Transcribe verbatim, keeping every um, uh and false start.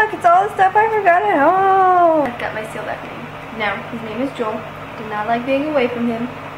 look, it's all the stuff I forgot at home. I've got my seal back name. Now, his name is Joel. Did not like being away from him.